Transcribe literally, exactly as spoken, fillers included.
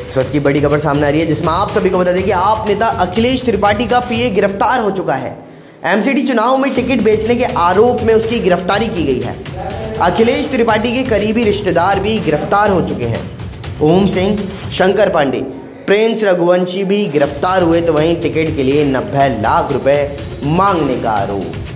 इस वक्त की बड़ी खबर सामने आ रही है जिसमें आप सभी को बता दें कि आप नेता अखिलेश त्रिपाठी का पीए गिरफ्तार हो चुका है। एमसीडी चुनाव में टिकट बेचने के आरोप में उसकी गिरफ्तारी की गई है। अखिलेश त्रिपाठी के करीबी रिश्तेदार भी गिरफ्तार हो चुके हैं। ओम सिंह, शंकर पांडे, प्रिंस रघुवंशी भी गिरफ्तार हुए, तो वहीं टिकट के लिए नब्बे लाख रुपए मांगने का आरोप।